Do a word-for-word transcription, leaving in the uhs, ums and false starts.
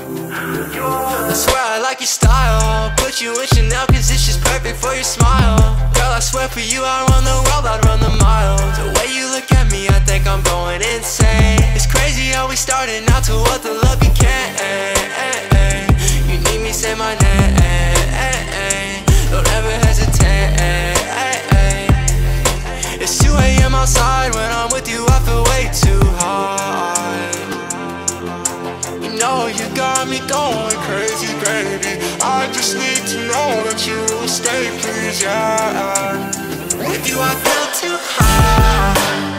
I swear I like your style. Put you in Chanel cause it's just perfect for your smile. Girl, I swear for you I'd run the world, I'd run the miles. The way you look at me, I think I'm going insane. It's crazy how we started out to what the love became. You need me, say my name. Don't ever hesitate. It's two A M outside, when I'm with you I feel way too high. You know you got me going crazy, baby. I just need to know that you will stay, please, yeah. With you I feel too high.